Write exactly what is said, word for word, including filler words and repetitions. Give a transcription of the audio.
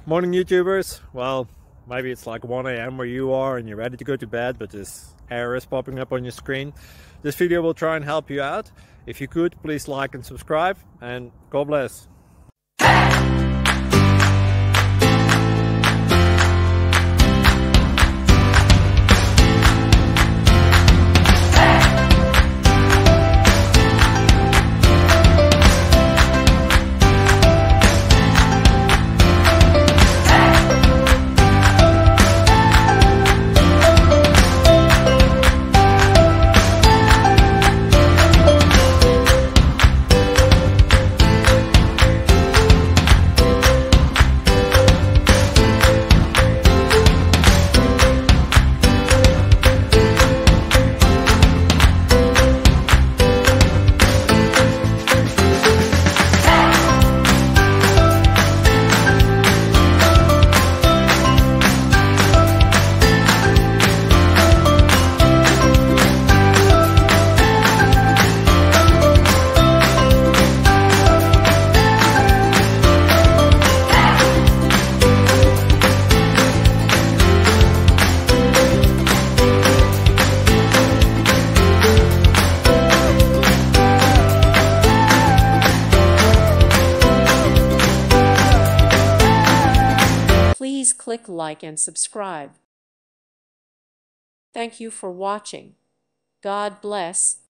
Morning YouTubers. Well, maybe it's like one A M where you are and you're ready to go to bed, but this error is popping up on your screen. This video will try and help you out. If you could, please like and subscribe, and God bless. Please click like and subscribe. Thank you for watching. God bless.